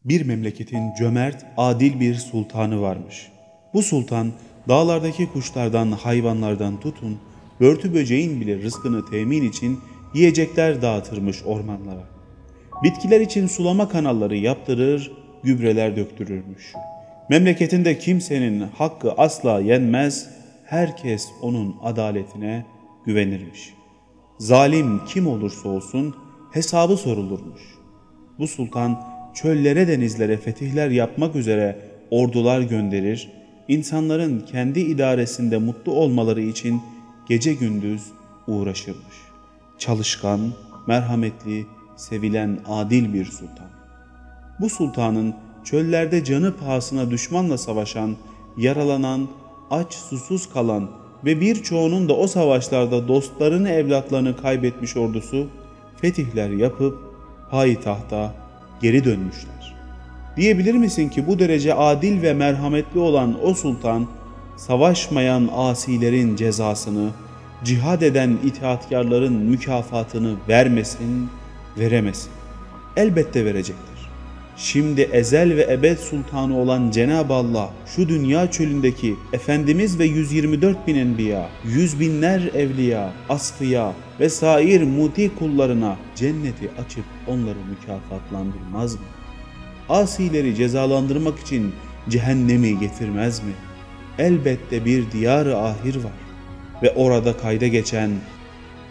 Bir memleketin cömert, adil bir sultanı varmış. Bu sultan dağlardaki kuşlardan, hayvanlardan tutun, börtü böceğin bile rızkını temin için yiyecekler dağıtırmış ormanlara. Bitkiler için sulama kanalları yaptırır, gübreler döktürürmüş. Memleketinde kimsenin hakkı asla yenmez, herkes onun adaletine güvenirmiş. Zalim kim olursa olsun hesabı sorulurmuş. Bu sultan çöllere denizlere fetihler yapmak üzere ordular gönderir, insanların kendi idaresinde mutlu olmaları için gece gündüz uğraşırmış. Çalışkan, merhametli, sevilen adil bir sultan. Bu sultanın çöllerde canı pahasına düşmanla savaşan, yaralanan, aç susuz kalan ve birçoğunun da o savaşlarda dostlarını evlatlarını kaybetmiş ordusu fetihler yapıp payitahta geri dönmüşler. Diyebilir misin ki bu derece adil ve merhametli olan o sultan savaşmayan asilerin cezasını, cihad eden itaatkarların mükafatını vermesin, veremesin? Elbette verecektir. Şimdi ezel ve ebed sultanı olan Cenab-ı Allah şu dünya çölündeki Efendimiz ve 124 bin enbiya, yüz binler evliya, asfiya ve sair muti kullarına cenneti açıp onları mükafatlandırmaz mı? Asileri cezalandırmak için cehennemi getirmez mi? Elbette bir diyar-ı ahir var ve orada kayda geçen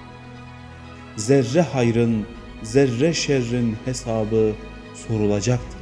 zerre hayrın, zerre şerrin hesabı sorulacaktır.